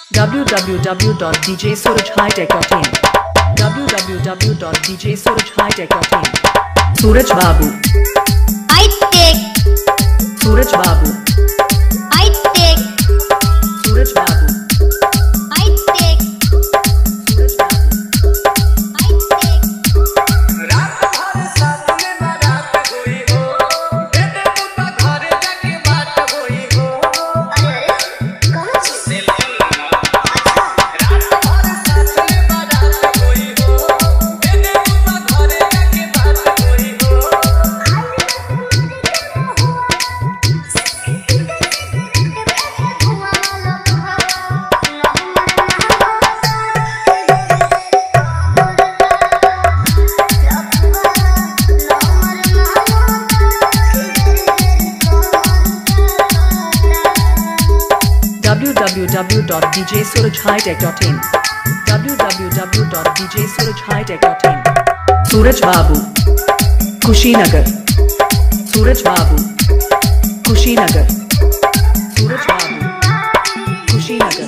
www.djsurajhightech.in www.djsurajhightech.in Suraj Babu I take Suraj Babu I take Suraj Babu I take Suraj Babu I take रात भर साथ में बारात हुई हो, बेटे पुता घरे जाके बात हुई हो। रात भर साथ में बारात हुई हो, बेटे पुता घरे जाके बात हुई हो। www.djsurajhightech.in www.djsurajhightech.in Suraj Babu Kushinagar Suraj Babu Kushinagar Suraj Babu Kushinagar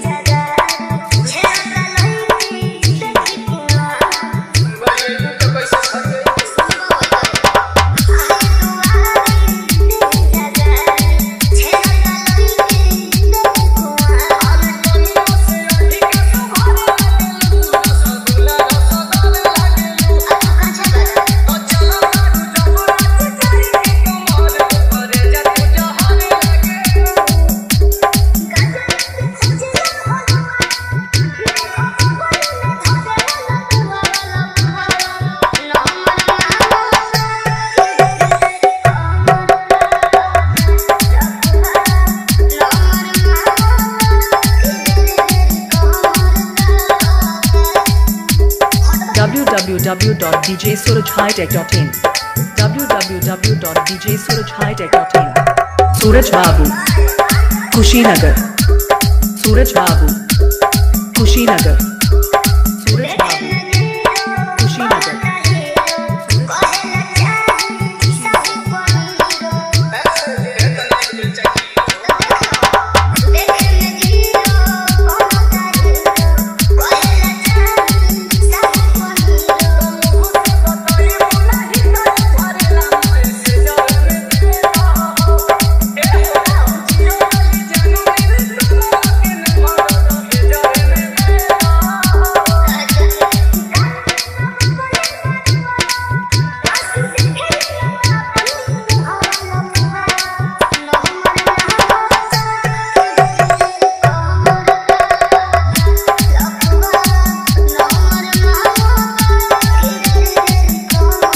www.djsurajhightech.in www.djsurajhightech.in Suraj Babu Kushinagar Suraj Babu Kushinagar Suraj Babu Kushinagar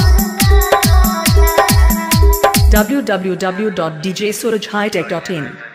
www.djsurajhightech.in